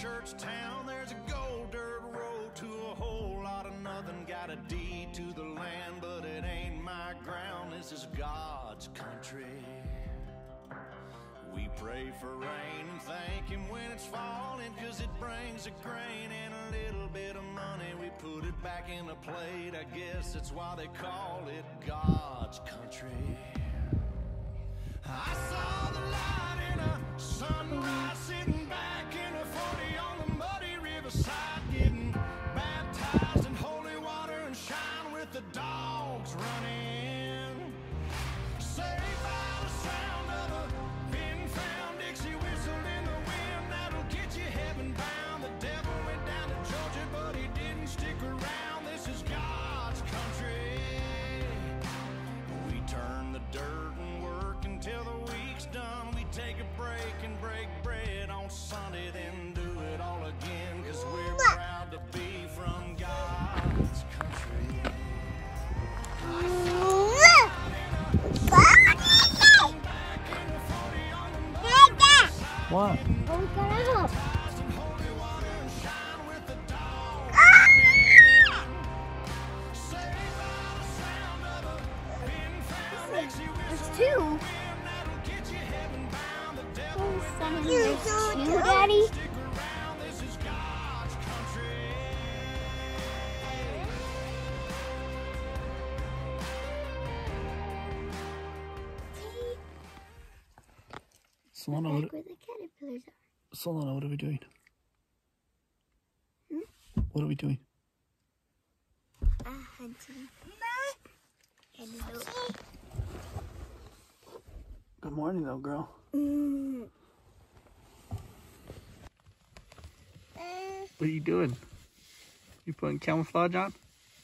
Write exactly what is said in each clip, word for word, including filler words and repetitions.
church town, there's a gold dirt road to a whole lot of nothing. Got a deed to the land, but it ain't my ground. This is God's country. We pray for rain and thank him when it's falling, cause it brings a grain and a little bit of money. We put it back in the plate, I guess that's why they call it God's country. I saw the light in a sunrise, sitting back in a forty on the muddy riverside, getting baptized in holy water and shine with the dogs running. Saved by the sound of a pin-found Dixie whistle in the wind that'll get you heaven bound. The devil went down to Georgia, but he didn't stick around. This is God's country. We turn the dirt and work until the week's done. We take a break and break bread on Sunday, then do it all again, cause we're proud to be from God's country. What? Oh, we got out. There's two. Oh, son of yours too, Daddy. Solana, Back what, where the caterpillars are. Solana, what are we doing? Hmm? What are we doing? Uh, hunting. Antelope. Good morning, little girl. Mm. Uh, What are you doing? You putting camouflage on?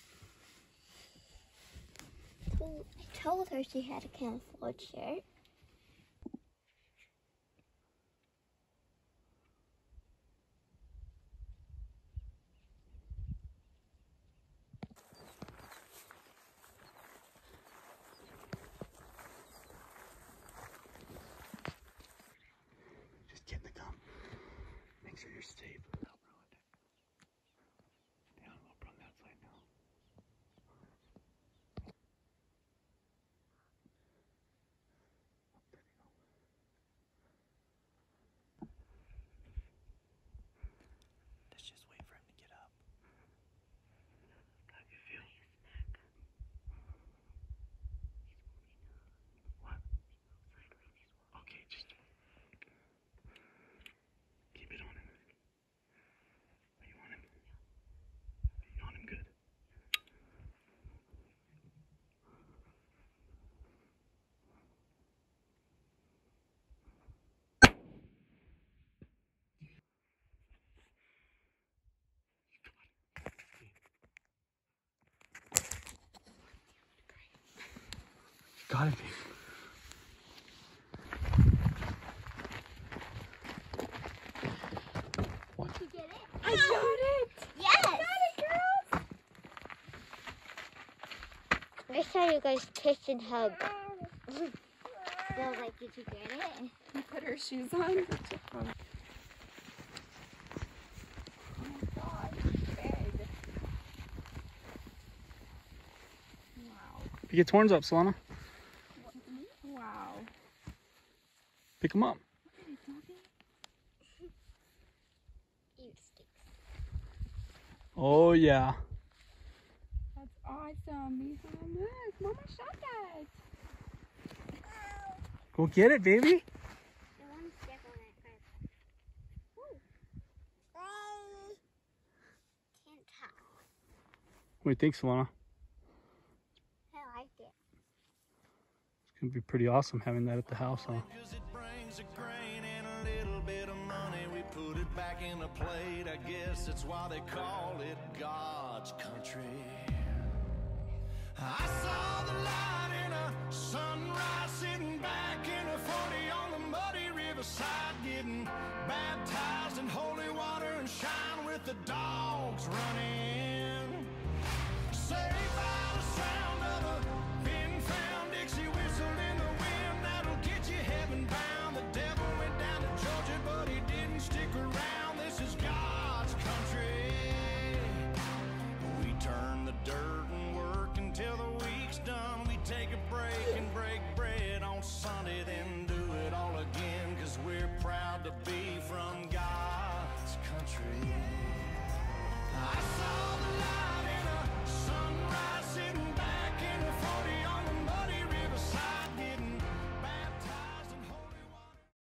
I told her she had a camouflage shirt. Just get in the gum. Make sure you're safe without ruined it. Yeah, I'll run that side now. There you go. Let's just wait for him to get up. How do you feel? What? Okay, just keep it on him. Are you on him? Are you on him good? Got it, babe. What? Did you get it? I got it! Yes! Got it, girls! I saw you guys kiss and hug. So I was like, did you get it? You put her shoes on. Oh my god, it's big. Wow. Pick its horns up, Solana. Wow. Pick them up. You sticks. Oh, yeah. That's awesome, Miha. Look, Mama shot that. Go get it, baby. I want to step on it first. Ooh. Can't talk. What do you think, Solana? I like it. It's going to be pretty awesome having that at the house, huh? Cause it brings a grain and a little bit of money. We put it back in a plate, I guess that's why they call it God's country. I saw the light in a sunrise, sitting back in a forty on the muddy riverside, getting baptized in holy water and shine with the dogs running. Saved by the sound of a pin-found Dixie whistle in the wind that'll get you heaven bound. The devil went down to Georgia, but he didn't stick around. This is God. somebody, then do it all again, 'cause we're proud to be from God's country.